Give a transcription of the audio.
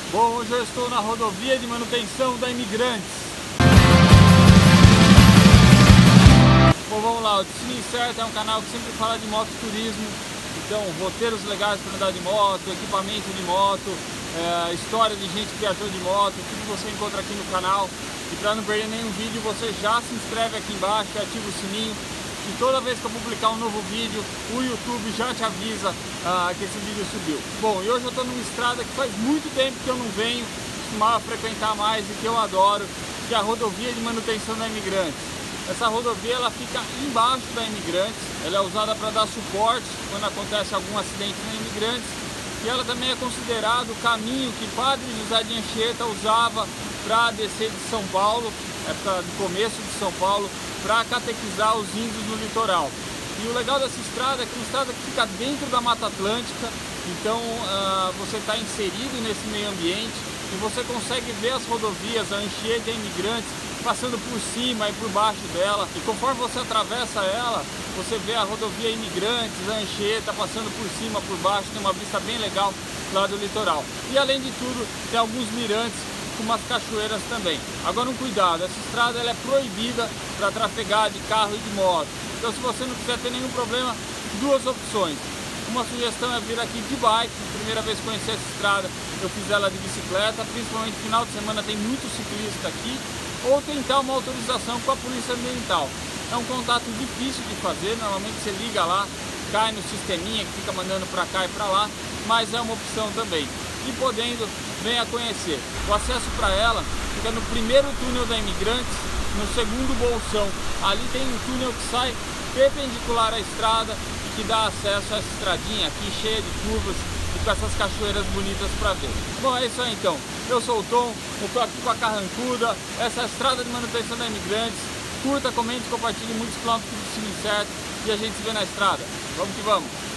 Bom, hoje eu estou na rodovia de manutenção da Imigrantes. Bom, vamos lá, o Destino Incerto é um canal que sempre fala de mototurismo. Então, roteiros legais para andar de moto, equipamento de moto, história de gente que viajou de moto, tudo você encontra aqui no canal. E para não perder nenhum vídeo, você já se inscreve aqui embaixo e ativa o sininho. E toda vez que eu publicar um novo vídeo, o YouTube já te avisa que esse vídeo subiu. Bom, e hoje eu estou numa estrada que faz muito tempo que eu não venho, costumava frequentar mais e que eu adoro, que é a rodovia de manutenção da Imigrantes. Essa rodovia ela fica embaixo da Imigrantes, ela é usada para dar suporte quando acontece algum acidente na Imigrantes. E ela também é considerado o caminho que Padre José de Anchieta usava para descer de São Paulo, época do começo de São Paulo, para catequizar os índios no litoral. E o legal dessa estrada é que é uma estrada que fica dentro da Mata Atlântica, então você está inserido nesse meio ambiente e você consegue ver as rodovias, a Anchieta e a Imigrantes, passando por cima e por baixo dela. E conforme você atravessa ela, você vê a rodovia Imigrantes, a Anchieta passando por cima, por baixo, tem uma vista bem legal lá do litoral. E além de tudo, tem alguns mirantes com umas cachoeiras também. Agora um cuidado, essa estrada ela é proibida para trafegar de carro e de moto. Então se você não quiser ter nenhum problema, duas opções. Uma sugestão é vir aqui de bike, primeira vez que conheci essa estrada, eu fiz ela de bicicleta, principalmente no final de semana tem muito ciclista aqui, ou tentar uma autorização com a Polícia Ambiental. É um contato difícil de fazer, normalmente você liga lá, cai no sisteminha que fica mandando para cá e para lá, mas é uma opção também. E podendo, venha conhecer. O acesso para ela fica no primeiro túnel da Imigrantes, no segundo bolsão. Ali tem um túnel que sai perpendicular à estrada e que dá acesso a essa estradinha aqui cheia de curvas e com essas cachoeiras bonitas para ver. Bom, é isso aí então. Eu sou o Tom, eu estou aqui com a Carrancuda, essa é a estrada de manutenção da Imigrantes. Curta, comente, compartilhe muitos quilômetros do Destino Incerto e a gente se vê na estrada. Vamos que vamos!